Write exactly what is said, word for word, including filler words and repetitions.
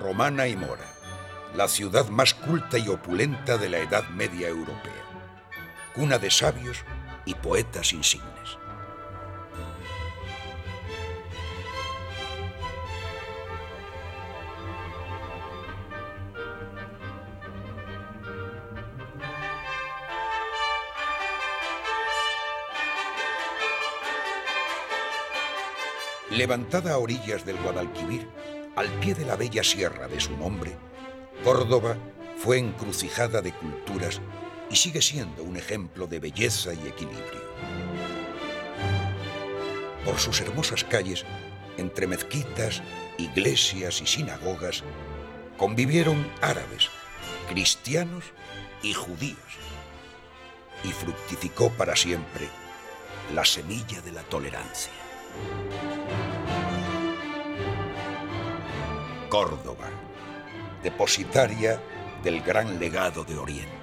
romana y mora, la ciudad más culta y opulenta de la Edad Media europea, cuna de sabios y poetas insignes. Levantada a orillas del Guadalquivir, al pie de la bella sierra de su nombre, Córdoba fue encrucijada de culturas y sigue siendo un ejemplo de belleza y equilibrio. Por sus hermosas calles, entre mezquitas, iglesias y sinagogas, convivieron árabes, cristianos y judíos, y fructificó para siempre la semilla de la tolerancia. Córdoba, depositaria del gran legado de Oriente.